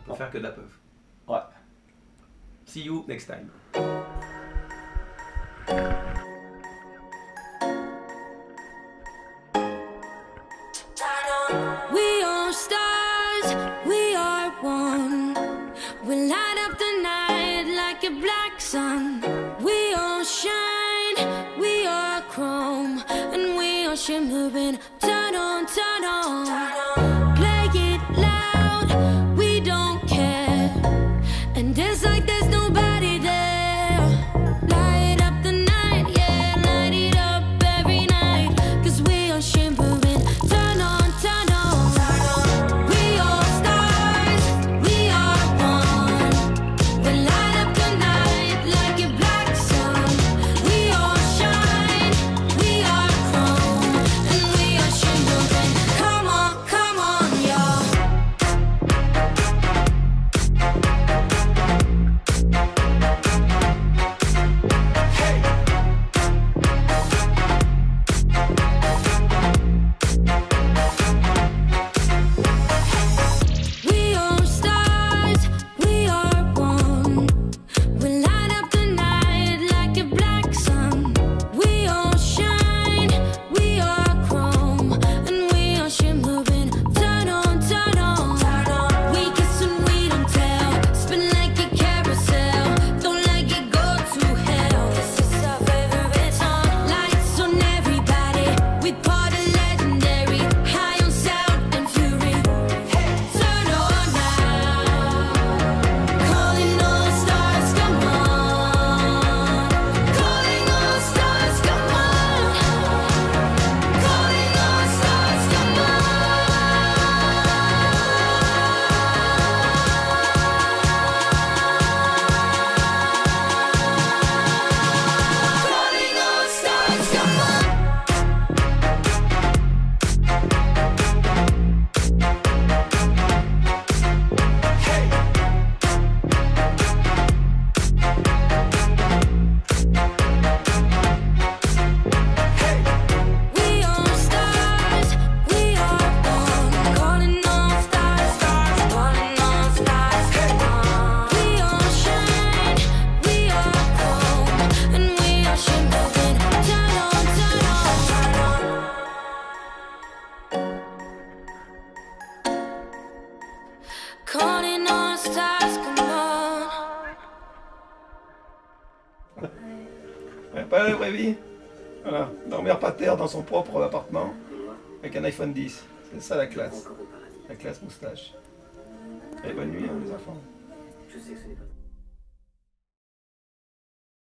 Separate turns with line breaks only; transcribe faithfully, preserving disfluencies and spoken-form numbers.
Faut faire que de la puff.
Ouais.
See you next time.
We are stars, we are one. We light up the night like a black sun. We all shine, we are chrome, and we are shimmering. Turn on, turn on. Play it loud, we don't care. And it's like there's nobody there. Light up the night, yeah, light it up every night. Cause we are shimmering. Turn on, turn on. We are stars, we are one. We light up the night like a black sun. We all shine, we are chrome, and we are shimmering. Come on, come on, y'all. We are stars, we are one. We light up the night like a black sun. We all shine, we are chrome, and we are shimmering. Turn on, turn on. We kiss and we don't tell. Spin like a carousel. Don't like it, go to hell. This is our favorite song. Lights on everybody. We party legendary. High on sound and fury. Turn on now. Calling all stars, come on. Calling all stars, come on. Calling all stars, come on. Calling all stars, come on. We are stars, we are one. Calling all stars, stars, calling all stars, come on. We all shine, we are chrome, and we are shimmering. Turn on, turn on. Calling all stars, come on.
Ouais, pas la vraie vie. Voilà, dormir par terre dans son propre appartement avec un iPhone dix. C'est ça la classe. La classe moustache. Et bonne nuit, hein, les enfants.
Je sais que ce n'est pas